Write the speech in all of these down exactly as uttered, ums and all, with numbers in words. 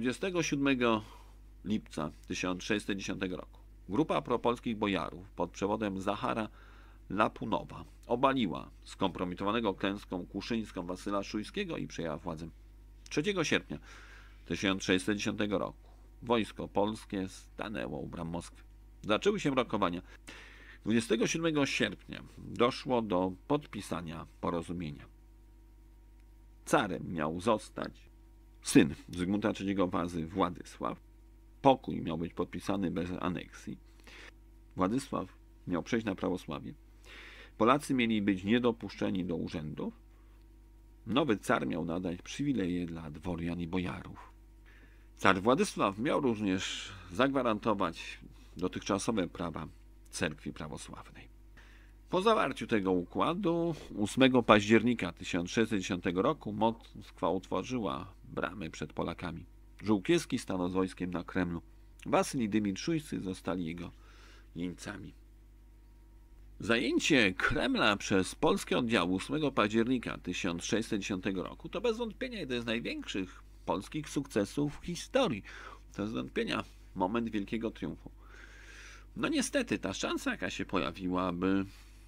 dwudziestego siódmego lipca tysiąc sześćset dziesiątego roku grupa propolskich bojarów pod przewodem Zachara Lapunowa obaliła skompromitowanego klęską kuszyńską Wasyla Szujskiego i przejęła władzę. trzeciego sierpnia tysiąc sześćset dziesiątego roku wojsko polskie stanęło u bram Moskwy. Zaczęły się rokowania. dwudziestego siódmego sierpnia doszło do podpisania porozumienia. Carem miał zostać syn Zygmunta trzeciego Wazy, Władysław. Pokój miał być podpisany bez aneksji. Władysław miał przejść na prawosławie. Polacy mieli być niedopuszczeni do urzędów. Nowy car miał nadać przywileje dla dworian i bojarów. Car Władysław miał również zagwarantować dotychczasowe prawa cerkwi prawosławnej. Po zawarciu tego układu ósmego października tysiąc sześćset dziesiątego roku Moskwa utworzyła bramy przed Polakami. Żółkiewski stanął z wojskiem na Kremlu. Wasyl i Dymit Szujscy zostali jego jeńcami. Zajęcie Kremla przez polskie oddziały ósmego października tysiąc sześćset dziesiątego roku to bez wątpienia jeden z największych polskich sukcesów w historii. To bez wątpienia moment wielkiego triumfu. No niestety ta szansa, jaka się pojawiła, by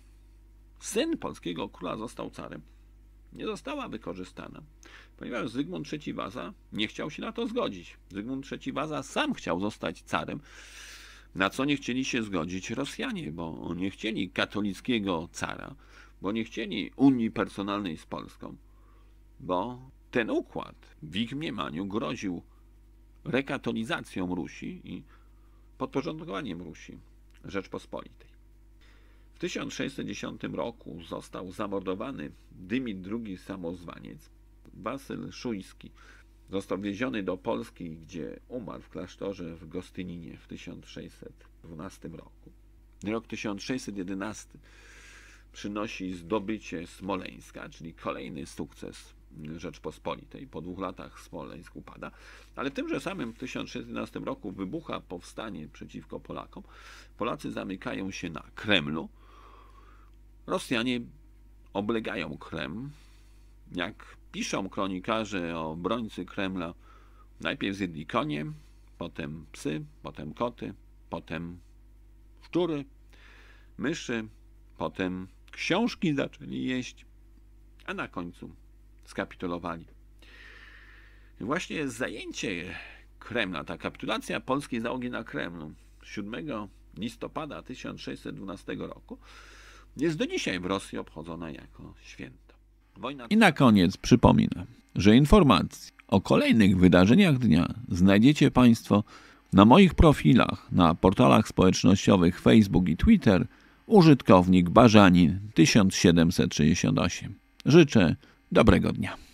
syn polskiego króla został carem, nie została wykorzystana, ponieważ Zygmunt trzeci Waza nie chciał się na to zgodzić. Zygmunt trzeci Waza sam chciał zostać carem, na co nie chcieli się zgodzić Rosjanie, bo nie chcieli katolickiego cara, bo nie chcieli unii personalnej z Polską, bo ten układ w ich mniemaniu groził rekatolizacją Rusi i podporządkowaniem Rusi Rzeczpospolitej. W tysiąc sześćset dziesiątym roku został zamordowany Dymit drugi Samozwaniec. Wasyl Szujski został wieziony do Polski, gdzie umarł w klasztorze w Gostyninie w tysiąc sześćset dwunastym roku. Rok tysiąc sześćset jedenasty przynosi zdobycie Smoleńska, czyli kolejny sukces Rzeczpospolitej. Po dwóch latach Smoleńsk upada, ale w tymże samym tysiąc sześćset jedenastym roku wybucha powstanie przeciwko Polakom. Polacy zamykają się na Kremlu. Rosjanie oblegają Kreml. Jak piszą kronikarze, obrońcy Kremla najpierw zjedli konie, potem psy, potem koty, potem szczury, myszy, potem książki zaczęli jeść, a na końcu skapitulowali. I właśnie zajęcie Kremla, ta kapitulacja polskiej załogi na Kremlu siódmego listopada tysiąc sześćset dwunastego roku jest do dzisiaj w Rosji obchodzona jako święto. Wojna... I na koniec przypominam, że informacje o kolejnych wydarzeniach dnia znajdziecie Państwo na moich profilach na portalach społecznościowych Facebook i Twitter użytkownik Barzanin tysiąc siedemset sześćdziesiąt osiem. Życzę dobrego dnia.